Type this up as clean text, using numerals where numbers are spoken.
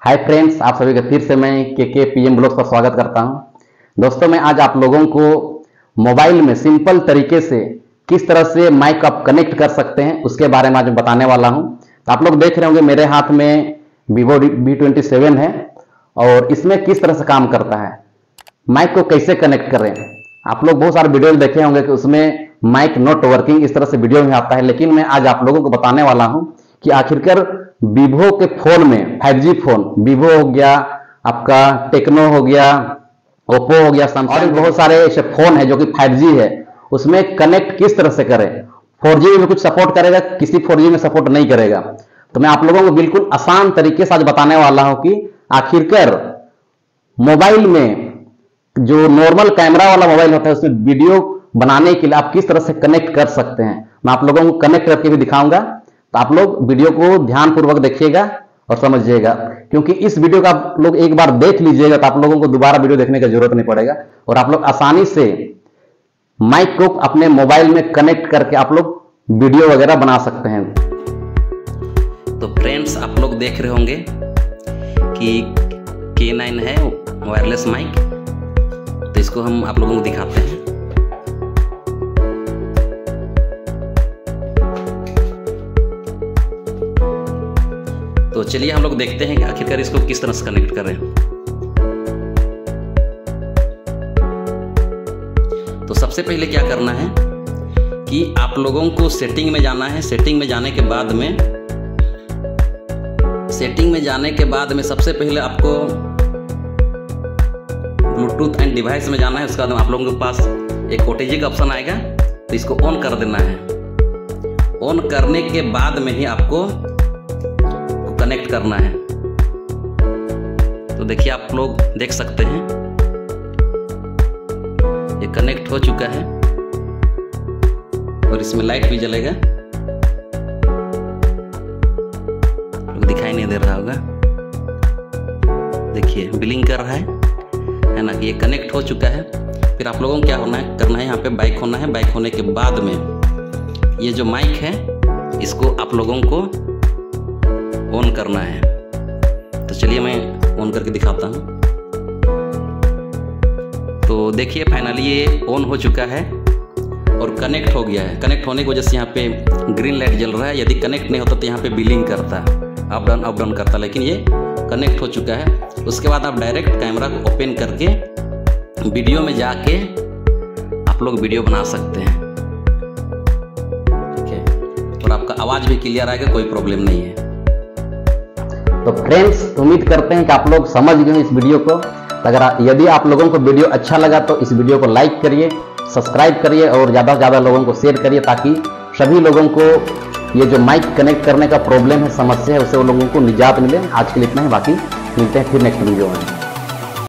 Hi friends, आप सभी का फिर से मैं के पीएम ब्लॉग्स पर स्वागत करता हूं। दोस्तों, मैं आज आप लोगों को मोबाइल में सिंपल तरीके से किस तरह से माइक आप कनेक्ट कर सकते हैं उसके बारे में आज बताने वाला हूं। तो आप लोग देख रहे होंगे मेरे हाथ में Vivo V27 है और इसमें किस तरह से काम करता है, माइक को कैसे कनेक्ट करें। आप लोग बहुत सारे वीडियो देखे होंगे कि उसमें माइक नॉट वर्किंग इस तरह से वीडियो में आता है, लेकिन मैं आज आप लोगों को बताने वाला हूं कि आखिरकार Vivo के फोन में 5G फोन, Vivo हो गया, आपका टेक्नो हो गया, ओप्पो हो गया, सैमसंग, और बहुत सारे ऐसे फोन है जो कि 5G है, उसमें कनेक्ट किस तरह से करें। 4G में कुछ सपोर्ट करेगा, किसी 4G में सपोर्ट नहीं करेगा। तो मैं आप लोगों को बिल्कुल आसान तरीके से आज बताने वाला हूं कि आखिरकार मोबाइल में जो नॉर्मल कैमरा वाला मोबाइल होता है उसमें वीडियो बनाने के लिए आप किस तरह से कनेक्ट कर सकते हैं। मैं आप लोगों को कनेक्ट करके भी दिखाऊंगा, तो आप लोग वीडियो को ध्यानपूर्वक देखिएगा और समझिएगा, क्योंकि इस वीडियो का आप लोग एक बार देख लीजिएगा तो आप लोगों को दोबारा वीडियो देखने की जरूरत नहीं पड़ेगा और आप लोग आसानी से माइक को अपने मोबाइल में कनेक्ट करके आप लोग वीडियो वगैरह बना सकते हैं। तो फ्रेंड्स, आप लोग देख रहे होंगे कि K9 है वायरलेस माइक, तो इसको हम आप लोगों को दिखाते हैं। तो चलिए हम लोग देखते हैं कि आखिरकार इसको किस तरह से कनेक्ट कर रहे हैं। तो सबसे पहले क्या करना है कि आप लोगों को सेटिंग में जाना है। सेटिंग में जाने के बाद में सबसे पहले आपको ब्लूटूथ एंड डिवाइस में जाना है। उसके बाद आप लोगों के पास एक OTG का ऑप्शन आएगा, तो इसको ऑन कर देना है। ऑन करने के बाद में ही आपको कनेक्ट करना है। तो देखिए, आप लोग देख सकते हैं ये कनेक्ट हो चुका है और इसमें लाइट भी जलेगा, दिखाई नहीं दे रहा होगा। देखिए ब्लिंक कर रहा है ना, ये कनेक्ट हो चुका है। फिर आप लोगों को क्या करना है, यहाँ पे बाइक होना है। बाइक होने के बाद में ये जो माइक है इसको आप लोगों को ऑन करना है। तो चलिए मैं ऑन करके दिखाता हूँ। तो देखिए फाइनली ये ऑन हो चुका है और कनेक्ट हो गया है। कनेक्ट होने की वजह से यहाँ पे ग्रीन लाइट जल रहा है। यदि कनेक्ट नहीं होता तो यहाँ पे बिलिंग करता, अप डाउन करता, लेकिन ये कनेक्ट हो चुका है। उसके बाद आप डायरेक्ट कैमरा को ओपन करके वीडियो में जाके आप लोग वीडियो बना सकते हैं, ठीक है। और आपका आवाज़ भी क्लियर आएगा, कोई प्रॉब्लम नहीं है। तो फ्रेंड्स, उम्मीद करते हैं कि आप लोग समझ गए इस वीडियो को। यदि आप लोगों को वीडियो अच्छा लगा तो इस वीडियो को लाइक करिए, सब्सक्राइब करिए और ज़्यादा से ज़्यादा लोगों को शेयर करिए, ताकि सभी लोगों को ये जो माइक कनेक्ट करने का प्रॉब्लम है, समस्या है, उससे वो लोगों को निजात मिले। आज के लिए इतना ही, बाकी मिलते हैं फिर नेक्स्ट वीडियो में।